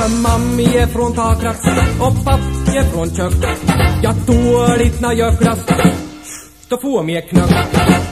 För mammi är från takras och pappi är från kök. Jag tål inte när jag klass. Då får mig knöck.